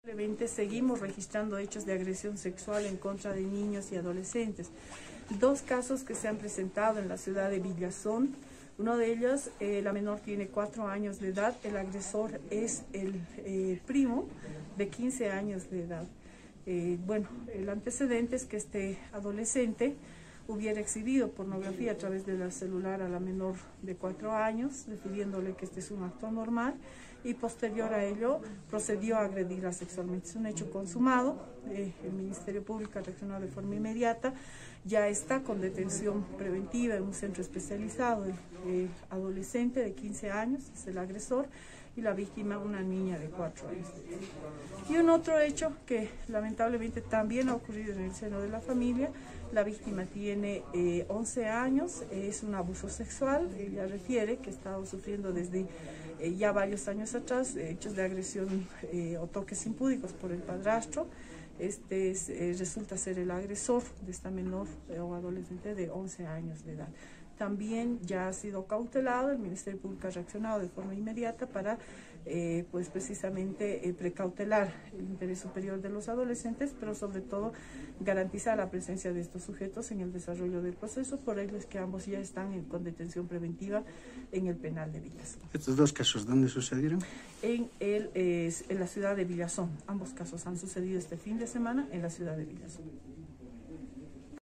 Lamentablemente seguimos registrando hechos de agresión sexual en contra de niños y adolescentes. Dos casos que se han presentado en la ciudad de Villazón. Uno de ellos, la menor tiene 4 años de edad, el agresor es el primo de 15 años de edad. El antecedente es que este adolescente hubiera exhibido pornografía a través del celular a la menor de 4 años, refiriéndole que este es un acto normal, y posterior a ello procedió a agredirla sexualmente. Es un hecho consumado, el Ministerio Público ha reaccionado de forma inmediata, ya está con detención preventiva en un centro especializado. El adolescente de 15 años es el agresor y la víctima una niña de 4 años. Y un otro hecho que lamentablemente también ha ocurrido en el seno de la familia. La víctima tiene 11 años, es un abuso sexual. Ella refiere que ha estado sufriendo desde ya varios años atrás hechos de agresión o toques impúdicos por el padrastro. Resulta ser el agresor de esta menor o adolescente de 11 años de edad. También ya ha sido cautelado, el Ministerio Público ha reaccionado de forma inmediata para precisamente precautelar el interés superior de los adolescentes, pero sobre todo garantizar la presencia de estos sujetos en el desarrollo del proceso. Por ello es que ambos ya están con detención preventiva en el penal de Villazón. ¿Estos dos casos dónde sucedieron? En la ciudad de Villazón. Ambos casos han sucedido este fin de semana en la ciudad de Villazón.